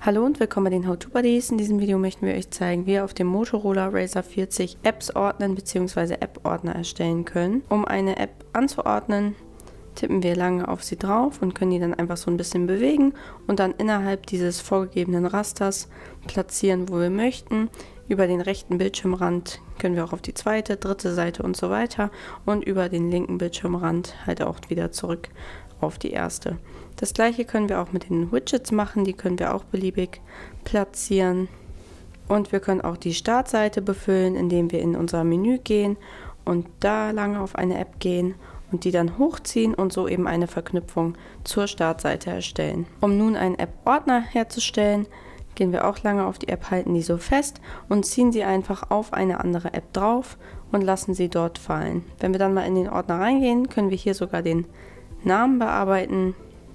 Hallo und willkommen bei den How-To-Buddies. In diesem Video möchten wir euch zeigen, wie ihr auf dem Motorola Razr 40 Apps ordnen bzw. App-Ordner erstellen können. Um eine App anzuordnen, tippen wir lange auf sie drauf und können die dann einfach so ein bisschen bewegen und dann innerhalb dieses vorgegebenen Rasters platzieren, wo wir möchten. Über den rechten Bildschirmrand können wir auch auf die zweite, dritte Seite und so weiter und über den linken Bildschirmrand halt auch wieder zurück auf die erste. Das gleiche können wir auch mit den Widgets machen, die können wir auch beliebig platzieren. Und wir können auch die Startseite befüllen, indem wir in unser Menü gehen und da lange auf eine App gehen und die dann hochziehen und so eben eine Verknüpfung zur Startseite erstellen. Um nun einen App-Ordner herzustellen, gehen wir auch lange auf die App, halten die so fest und ziehen sie einfach auf eine andere App drauf und lassen sie dort fallen. Wenn wir dann mal in den Ordner reingehen, können wir hier sogar den Namen bearbeiten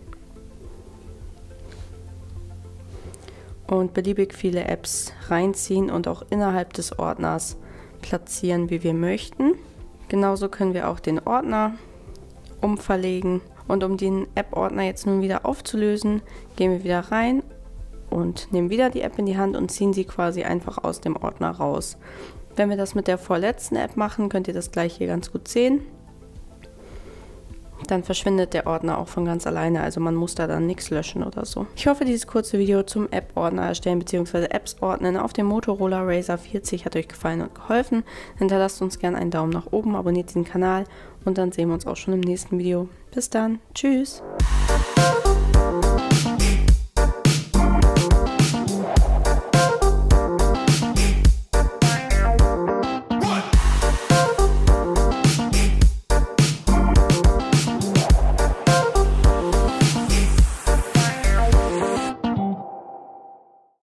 und beliebig viele Apps reinziehen und auch innerhalb des Ordners platzieren, wie wir möchten. Genauso können wir auch den Ordner umverlegen. Und um den App-Ordner jetzt nun wieder aufzulösen, gehen wir wieder rein und nehmen wieder die App in die Hand und ziehen sie quasi einfach aus dem Ordner raus. Wenn wir das mit der vorletzten App machen, könnt ihr das gleich hier ganz gut sehen. Dann verschwindet der Ordner auch von ganz alleine, also man muss da dann nichts löschen oder so. Ich hoffe, dieses kurze Video zum App-Ordner erstellen bzw. Apps ordnen auf dem Motorola Razr 40 hat euch gefallen und geholfen. Hinterlasst uns gerne einen Daumen nach oben, abonniert den Kanal und dann sehen wir uns auch schon im nächsten Video. Bis dann, tschüss!